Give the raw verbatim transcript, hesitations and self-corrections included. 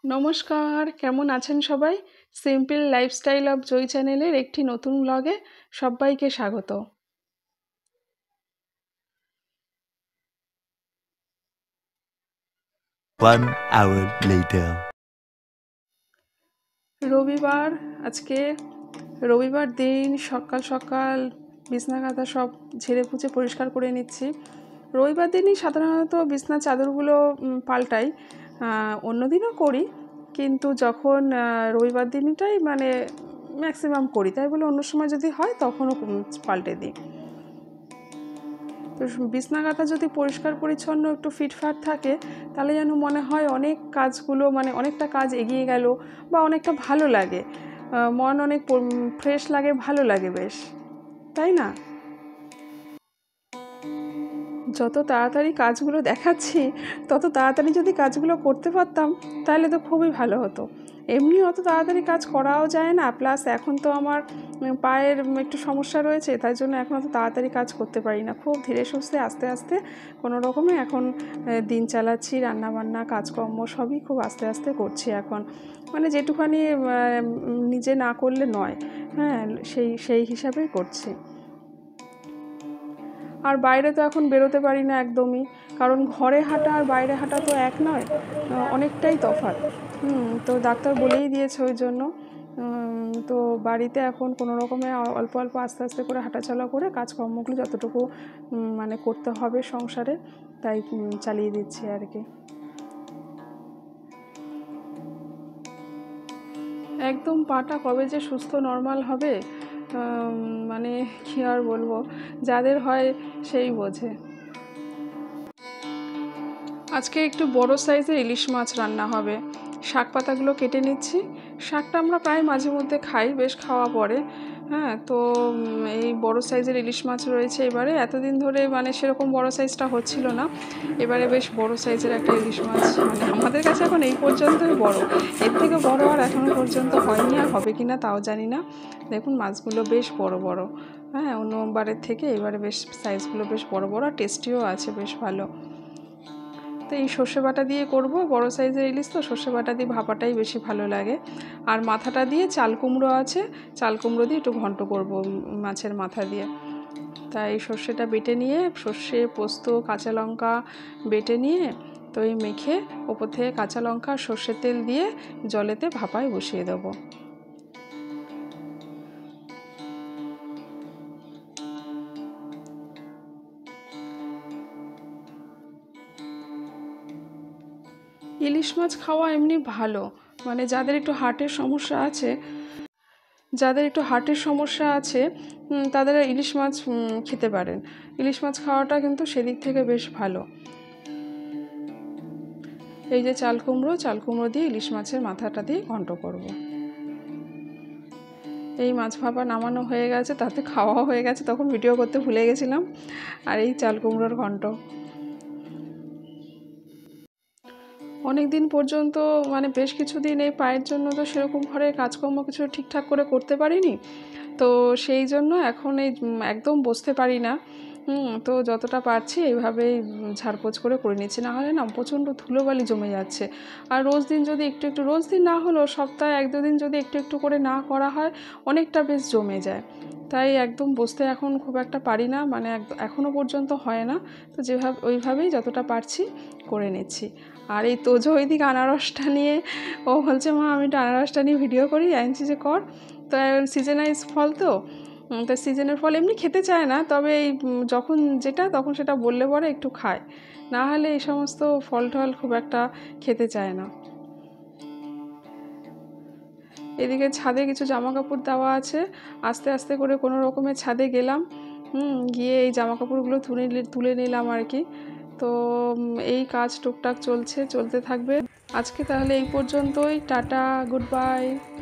নমস্কার, কেমন আছেন সবাই? সিম্পল লাইফস্টাইল অফ জয় চ্যানেলের একটি নতুন ব্লগে সবাইকে স্বাগত। One hour later. রবিবার, আজকে রবিবার দিন সকাল সকাল বিছনা কাঁথা সব ঝেড়ে পুছে পরিষ্কার করে নিচ্ছি। রবিবার দিনই সাধারণত বিছনা চাদরগুলো পাল্টাই, অন্য দিনও করি, কিন্তু যখন রবিবার দিনটাই মানে ম্যাক্সিমাম করি, তাই বলে অন্য সময় যদি হয় তখনও পাল্টে দিই। তো বিছনা কাঁথা যদি পরিষ্কার পরিচ্ছন্ন একটু ফিটফাট থাকে তাহলে যেন মনে হয় অনেক কাজগুলো মানে অনেকটা কাজ এগিয়ে গেল বা অনেকটা ভালো লাগে, মন অনেক ফ্রেশ লাগে, ভালো লাগে বেশ, তাই না? যত তাড়াতাড়ি কাজগুলো দেখাচ্ছি তত তাড়াতাড়ি যদি কাজগুলো করতে পারতাম তাহলে তো খুবই ভালো হতো। এমনি অত তাড়াতাড়ি কাজ করাও যায় না, প্লাস এখন তো আমার পায়ের একটু সমস্যা রয়েছে, তাই জন্য এখন অত তাড়াতাড়ি কাজ করতে পারি না। খুব ধীরে সুস্থে আস্তে আস্তে কোনো রকমে এখন দিন চালাচ্ছি, রান্নাবান্না কাজকর্ম সবই খুব আস্তে আস্তে করছি এখন, মানে যেটুখানি নিজে না করলে নয়, হ্যাঁ, সেই সেই হিসাবেই করছি। আর বাইরে তো এখন বেরোতে পারি না একদমই, কারণ ঘরে হাঁটা আর বাইরে হাঁটা তো এক নয়, অনেকটাই তফাৎ। হুম তো ডাক্তার বলেই দিয়েছে ওই জন্য। তো বাড়িতে এখন কোনো রকমে অল্প অল্প আস্তে আস্তে করে হাঁটাচলা করে কাজকর্মগুলো যতটুকু মানে করতে হবে সংসারে তাই চালিয়ে দিচ্ছি আর কি। একদম পাটা কবে যে সুস্থ নর্মাল হবে মানে কি আর বলবো, যাদের হয় সেই বোঝে। আজকে একটু বড় সাইজের ইলিশ মাছ রান্না হবে। শাক পাতাগুলো কেটে নিচ্ছি। শাকটা আমরা প্রায় মাঝে মধ্যে খাই, বেশ খাওয়া পড়ে, হ্যাঁ। তো এই বড় সাইজের ইলিশ মাছ রয়েছে এবারে, এতদিন ধরে মানে সেরকম বড় সাইজটা হচ্ছিল না, এবারে বেশ বড় সাইজের একটা ইলিশ মাছ, মানে আমাদের কাছে এখন এই পর্যন্তই বড়, এর থেকে বড় আর এখনও পর্যন্ত হয়নি, আর হবে কি না তাও জানি না। দেখুন মাছগুলো বেশ বড় বড়, হ্যাঁ, অন্যবারের থেকে এবারে বেশ সাইজগুলো বেশ বড় বড় আর টেস্টিও আছে বেশ ভালো। তো এই সর্ষে বাটা দিয়ে করব, বড় সাইজের ইলিশ তো সর্ষে বাটা দিয়ে ভাপাটাই বেশি ভালো লাগে। আর মাথাটা দিয়ে চাল কুমড়ো আছে, চাল কুমড়ো দিয়ে একটু ঘন্ট করব মাছের মাথা দিয়ে। তাই সর্ষেটা বেটে নিয়ে, সর্ষে পোস্ত কাঁচা লঙ্কা বেটে নিয়ে তো এই মেখে ওপর থেকে কাঁচা লঙ্কা সর্ষের তেল দিয়ে জলেতে ভাপায় বসিয়ে দেবো। ইলিশ মাছ খাওয়া এমনি ভালো, মানে যাদের একটু হার্টের সমস্যা আছে যাদের একটু হার্টের সমস্যা আছে তাদের ইলিশ মাছ খেতে পারেন। ইলিশ মাছ খাওয়াটা কিন্তু সেদিক থেকে বেশ ভালো। এই যে চাল কুমড়ো চাল কুমড়ো দিয়ে ইলিশ মাছের মাথাটা দিয়ে ঘন্ট করব। এই মাছ ভাপা নামানো হয়ে গেছে, তাতে খাওয়া হয়ে গেছে, তখন ভিডিও করতে ভুলে গেছিলাম। আর এই চাল কুমড়োর ঘন্ট অনেক দিন পর্যন্ত মানে বেশ কিছুদিন এই পায়ের জন্য তো সেরকম ঘরে কাজকর্ম কিছু ঠিকঠাক করে করতে পারিনি, তো সেই জন্য এখন এই একদম বসতে পারি না। হুম তো যতটা পারছি এইভাবেই ঝাড়পোছ করে করে নিচ্ছি, না হলে না প্রচণ্ড ধুলোবালি জমে যাচ্ছে। আর রোজ দিন যদি একটু একটু রোজ দিন না হলেও সপ্তাহে এক দুদিন যদি একটু একটু করে না করা হয় অনেকটা বেশ জমে যায়, তাই একদম বসতে এখন খুব একটা পারি না, মানে এখনও পর্যন্ত হয় না। তো যেভাবে ওইভাবেই যতটা পারছি করে নিচ্ছি। আর এই তোজো ওইদিকে আনারসটা নিয়ে ও বলছে মা আমি একটু আনারসটা নিয়ে ভিডিও করি, আনছি যে কর। তো সিজনাইজ ফল তো তো সিজনের ফল এমনি খেতে চায় না, তবে এই যখন যেটা তখন সেটা বললে পরে একটু খায়, না হলে এই সমস্ত ফল টল খুব একটা খেতে চায় না। এদিকে ছাদে কিছু জামা কাপড় দেওয়া আছে, আস্তে আস্তে করে কোনো রকমের ছাদে গেলাম, হুম গিয়ে এই জামা কাপড়গুলো তুলে তুলে নিলাম আর কি। তো এই কাজ টুকটাক চলছে, চলতে থাকবে। আজকে তাহলে এই পর্যন্তই, টাটা, গুড বাই।